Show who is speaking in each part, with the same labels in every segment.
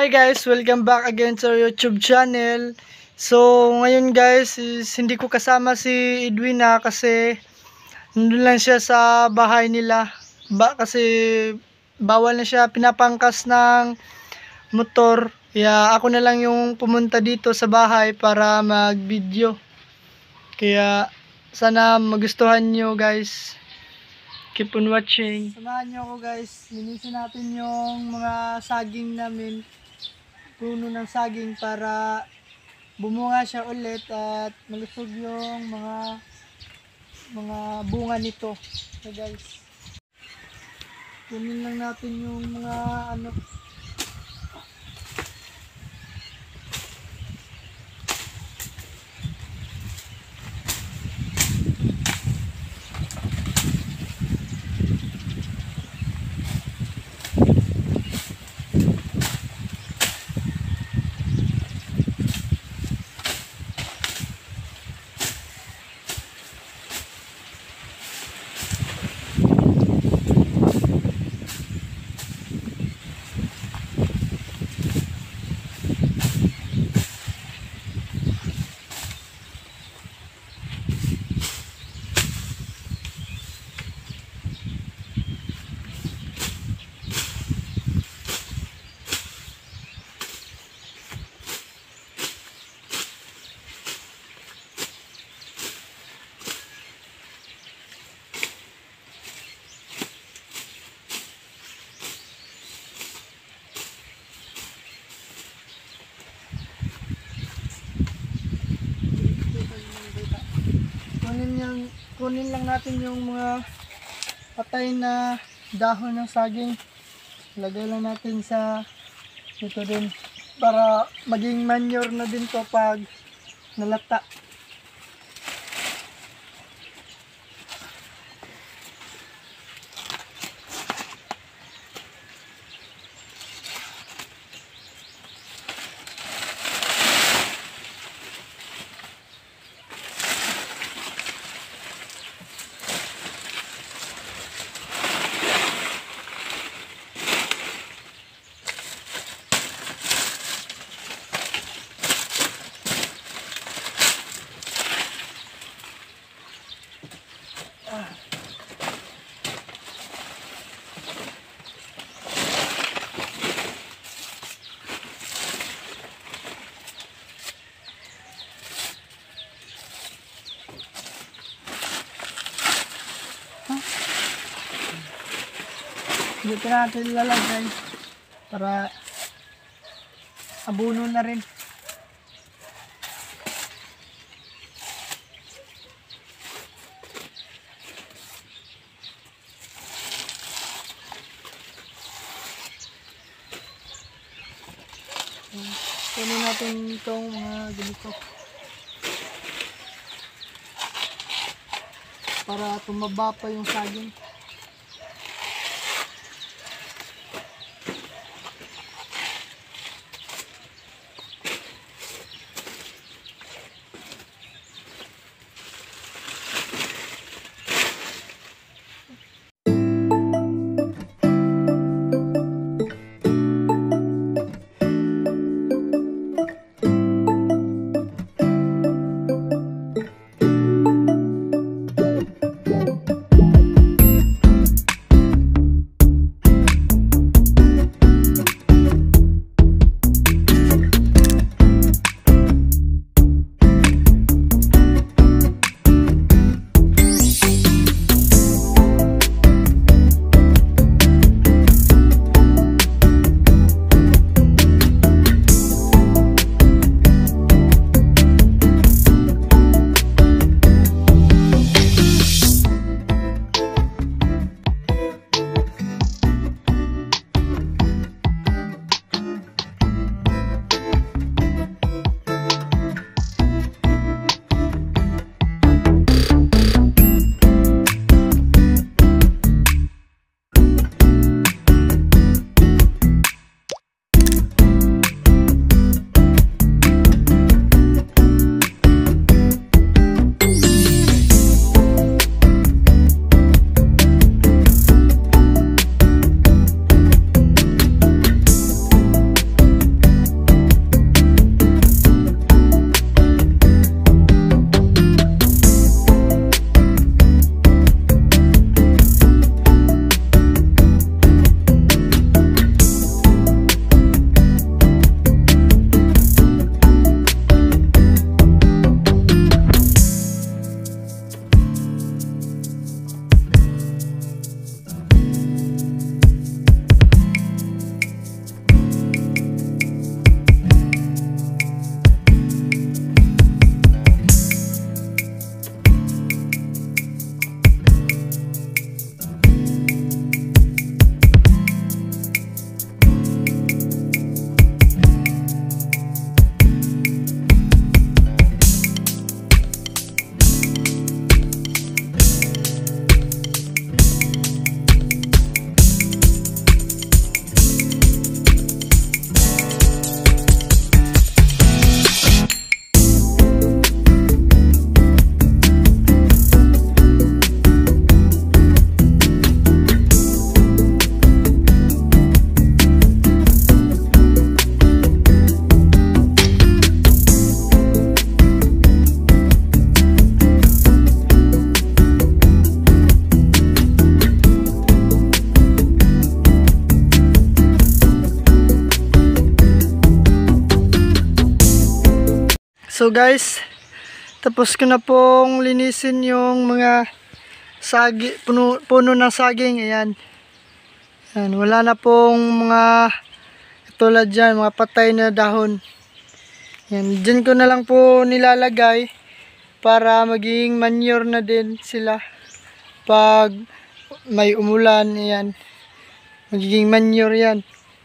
Speaker 1: Hi guys, welcome back again to our YouTube channel. So ngayon guys is hindi ko kasama si Edwina kasi nandun lang siya sa bahay nila. Kasi bawal na siya pinapangkas ng motor. Kaya ako na lang yung pumunta dito sa bahay para mag-video. Kaya sana magustuhan nyo guys. Keep on watching. Samahan nyo ako guys. Linisin natin yung mga saging namin. Puno ng saging para bumunga siya ulit at malusog yung mga bunga nito. So guys, kunin lang natin yung mga ano. Kunin lang natin yung mga patay na dahon ng saging. Lagay lang natin sa dito din para maging manure na din to pag nalata. Dito natin lalagay para abuno na rin. Kunin natin itong mga ganito para tumaba pa yung saging. So guys, tapos ko na pong linisin yung mga puno ng saging. Ayan. Ayan, wala na pong mga tulad dyan, mga patay na dahon. Ayan, dyan ko na lang po nilalagay para maging manure na din sila. Pag may umulan, ayan, magiging manure yan.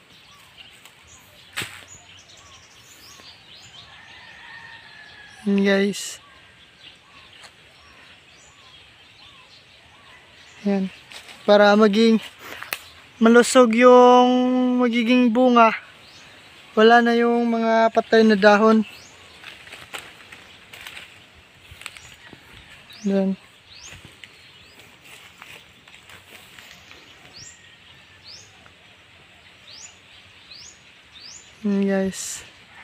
Speaker 1: Ayan guys. Ayan. Para maging malusog yung magiging bunga. Wala na yung mga patay na dahon. Ayan. Ayan guys.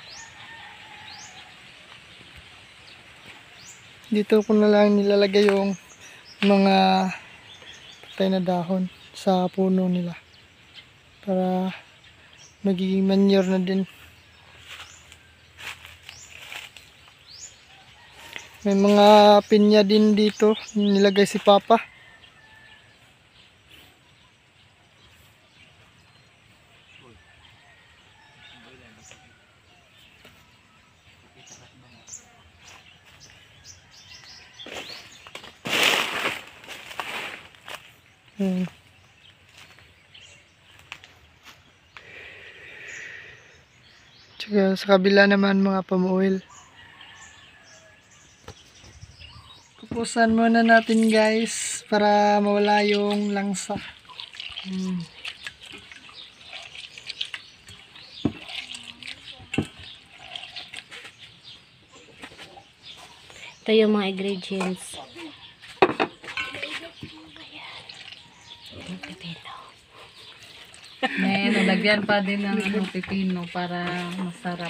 Speaker 1: Dito ko na lang nilalagay yung mga patay na dahon sa puno nila para magiging manure na din. May mga pinya din dito nilagay si Papa. Tsaka sa kabila naman mga pamuoil. Pupusan muna natin guys para mawala yung langsa.
Speaker 2: Ito yung mga ingredients.
Speaker 3: May lagyan pa din ng pipino para masarap.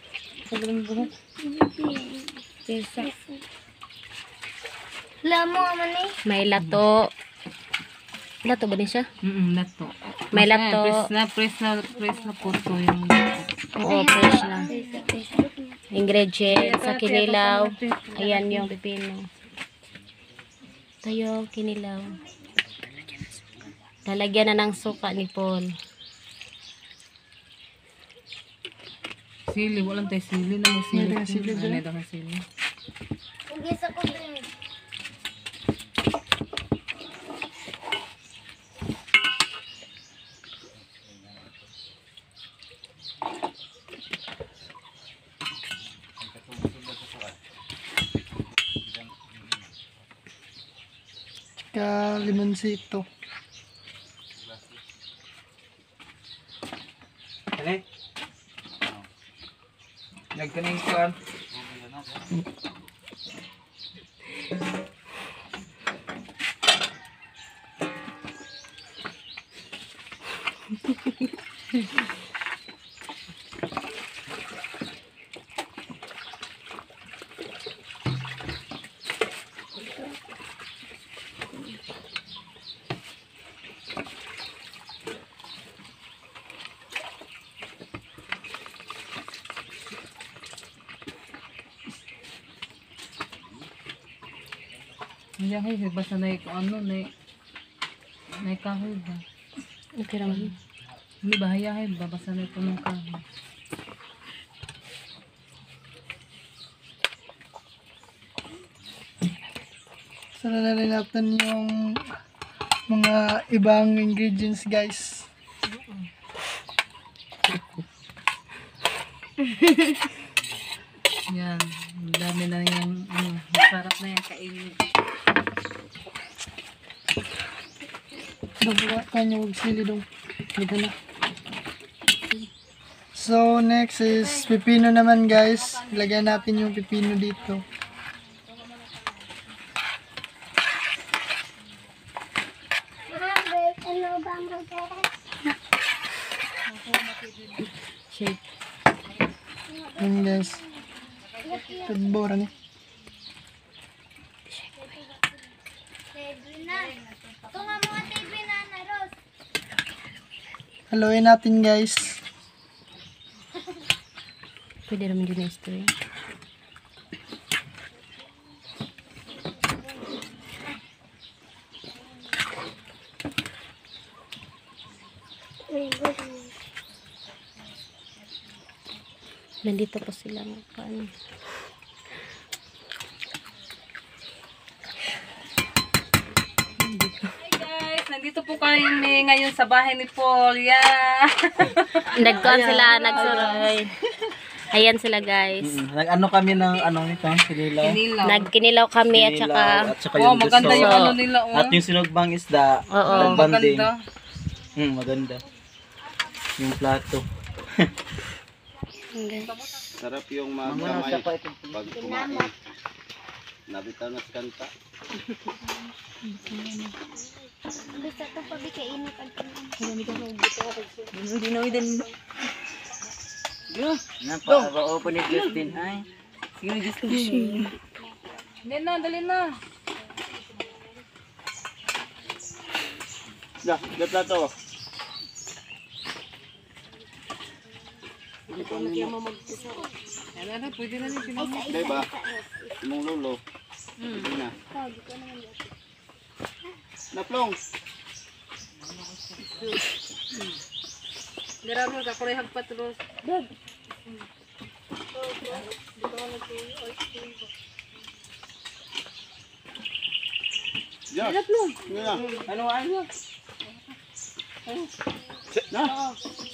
Speaker 2: May lato. Lato ba din siya?
Speaker 3: Lato.
Speaker 2: May lato.
Speaker 3: Press na puto yung
Speaker 2: Oo, fresh na. Ingredients sa kinilaw. Ayan yung pipino. Ito yung kinilaw. Lalagyan na ng suka ni Paul.
Speaker 3: sili. Walang tayo sili na mo sili.
Speaker 1: May sili doon.
Speaker 3: May daw sili.
Speaker 1: Tsaka limonsito.
Speaker 4: Kani? Nagkaning kuan.
Speaker 3: Yahay, basta na ano, na kahoy ba?
Speaker 2: Okay naman.
Speaker 3: Hindi ba, hayahay ba? Basta na ito ng kahoy.
Speaker 1: Sara na rin natin yung mga ibang ingredients guys.
Speaker 3: Yan, ang dami na yung masarap na yan kainin.
Speaker 1: Babawa tayo huwag sili dong. Dito na. So next is pipino naman guys. Ilagay natin yung pipino dito.
Speaker 2: Shake.
Speaker 1: Yan guys. Tadbora ni. Haluin natin guys.
Speaker 2: Pwede naman yun na story. Nandito po sila. Paano?
Speaker 3: Guys, nandito po kami ngayon sa bahay ni Paul. Yeah.
Speaker 2: Nagkuhan sila, nagsuroy. Ayan sila guys.
Speaker 1: Nag-ano kami ng anong ito, kinilaw.
Speaker 3: Kinilaw.
Speaker 2: Nagkinilaw kami at saka
Speaker 3: Oh, maganda yung ano nila. Oh.
Speaker 1: At yung sinugbang isda,
Speaker 2: Oo.
Speaker 1: nagbanding.
Speaker 3: Maganda.
Speaker 1: Maganda. Yung plato.
Speaker 5: Sarap yung magkamay pag kumain. Nabitaw na sa kanta.
Speaker 6: Basta ito pa bikainit ang
Speaker 1: Napa-open ni Justin ay. Sige ni Justin.
Speaker 3: Dali na.
Speaker 5: Da plato.
Speaker 3: Ano, pwede na rin sila.
Speaker 5: Di ba? Mong lolo. Hindi na. Naplong.
Speaker 3: Dira mo, kakurehag pa tulos.
Speaker 5: Diyan. Ano? Ano? Na.